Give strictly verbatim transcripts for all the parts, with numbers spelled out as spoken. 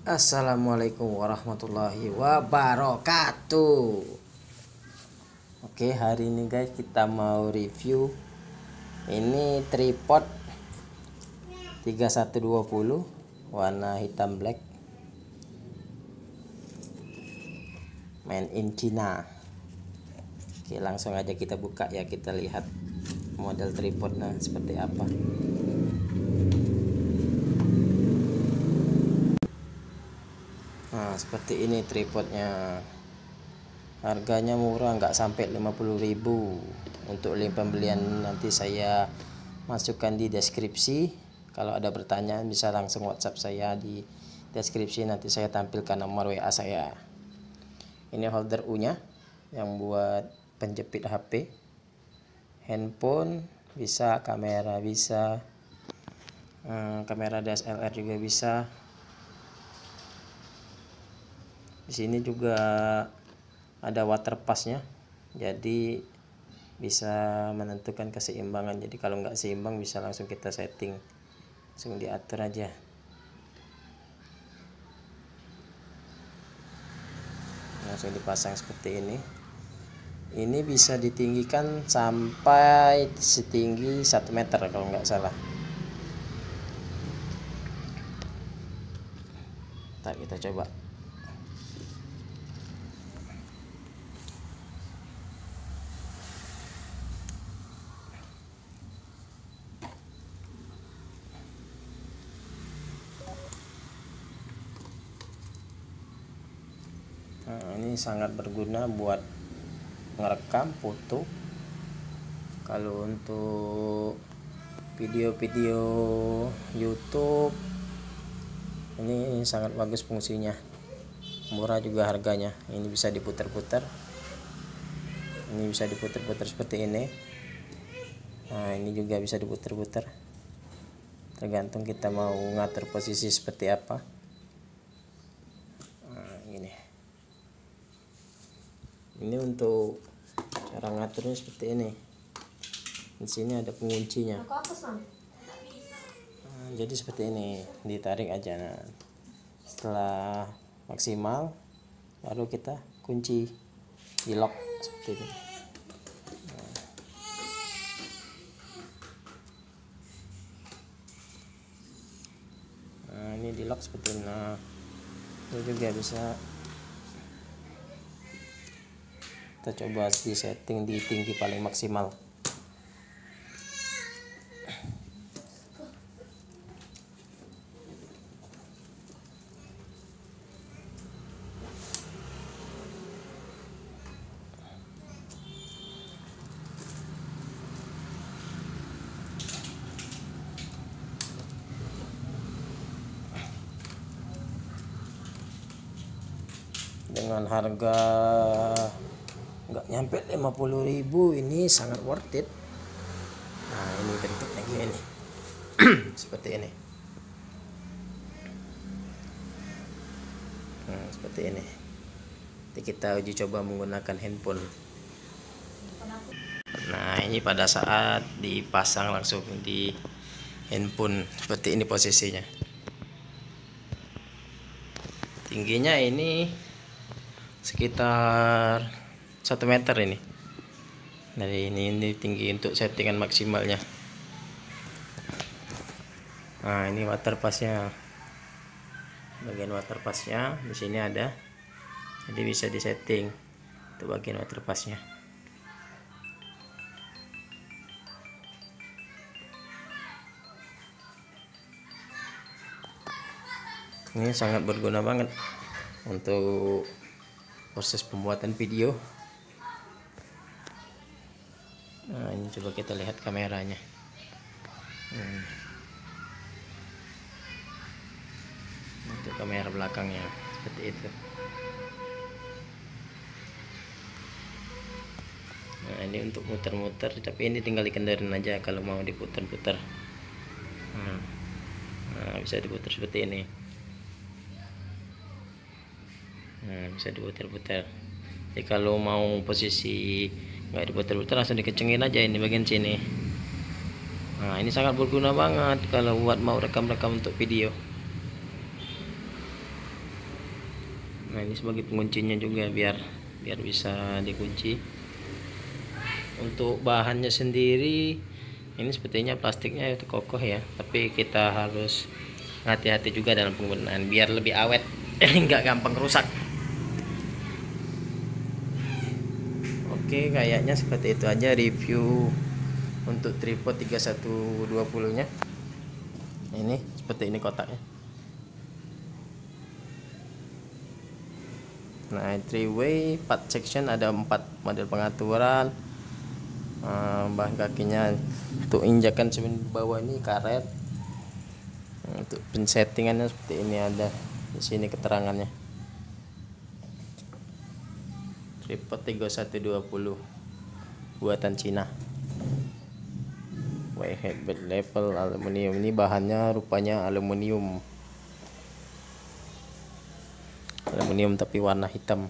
Assalamualaikum warahmatullahi wabarakatuh. Oke, hari ini guys kita mau review ini tripod tiga satu dua nol warna hitam black, made in China. Oke, langsung aja kita buka ya, kita lihat model tripodnya seperti apa. Nah, seperti ini tripodnya. Harganya murah, nggak sampai lima puluh ribu. Untuk link pembelian nanti saya masukkan di deskripsi. Kalau ada pertanyaan bisa langsung WhatsApp saya di deskripsi, nanti saya tampilkan nomor W A saya. Ini holder U-nya yang buat penjepit H P, handphone bisa, kamera bisa, hmm, kamera D S L R juga bisa. Di sini juga ada water pass-nya, jadi bisa menentukan keseimbangan. Jadi kalau nggak seimbang bisa langsung kita setting, langsung diatur aja. Langsung dipasang seperti ini. Ini bisa ditinggikan sampai setinggi satu meter kalau nggak salah. Ntar kita coba. Nah, ini sangat berguna buat ngerekam foto. Kalau untuk video-video YouTube ini sangat bagus fungsinya, murah juga harganya. Ini bisa diputar-putar, ini bisa diputar-putar seperti ini. Nah, ini juga bisa diputar-putar, tergantung kita mau ngatur posisi seperti apa. Nah, ini ini untuk cara ngaturnya seperti ini. Di sini ada penguncinya. Nah, jadi seperti ini, ditarik aja. Nah, setelah maksimal baru kita kunci, di lock seperti ini. Nah, ini di lock seperti ini. Nah, itu juga bisa kita coba di setting di tinggi paling maksimal. Dengan harga nggak nyampe lima puluh ribu, ini sangat worth it. Nah, ini bentuknya gini seperti ini. Nah, seperti ini. Jadi kita uji coba menggunakan handphone. Nah, ini pada saat dipasang langsung di handphone seperti ini posisinya. Tingginya ini sekitar satu meter ini. Dari ini ini tinggi untuk settingan maksimalnya. Nah, ini water pass-nya. Bagian water pass-nya di sini ada. Jadi bisa disetting itu bagian water pass-nya. Ini sangat berguna banget untuk proses pembuatan video. Nah, ini coba kita lihat kameranya. Hmm. Untuk kamera belakangnya seperti itu. Nah, ini untuk muter-muter, tapi ini tinggal dikendarin aja kalau mau diputar-putar. Hmm. Nah, bisa diputar seperti ini. Nah, bisa diputar-putar. Jadi kalau mau posisi nggak diputar-putar, langsung dikencengin aja ini bagian sini. Nah, ini sangat berguna banget kalau buat mau rekam-rekam untuk video. Nah ini sebagai penguncinya juga, biar biar bisa dikunci. Untuk bahannya sendiri ini sepertinya plastiknya itu kokoh ya, tapi kita harus hati-hati juga dalam penggunaan biar lebih awet, nggak gampang rusak. Oke, kayaknya seperti itu aja review untuk tripod tiga satu dua puluh nya. Ini seperti ini kotaknya. Nah, three way part section, ada empat model pengaturan. Bahan kakinya untuk injakan semen bawah ini karet. Untuk pensettingannya seperti ini, ada di sini keterangannya. Tripod tiga satu dua puluh buatan Cina. White label aluminium, ini bahannya rupanya aluminium. Aluminium tapi warna hitam.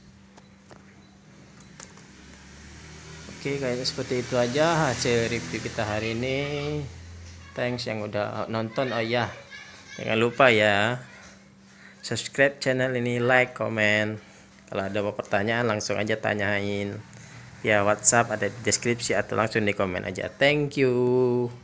Oke, kayaknya seperti itu aja hasil review kita hari ini. Thanks yang udah nonton. Oh ya, jangan lupa ya subscribe channel ini, like, komen. Kalau ada pertanyaan langsung aja tanyain via WhatsApp, ada di deskripsi, atau langsung di komen aja. Thank you.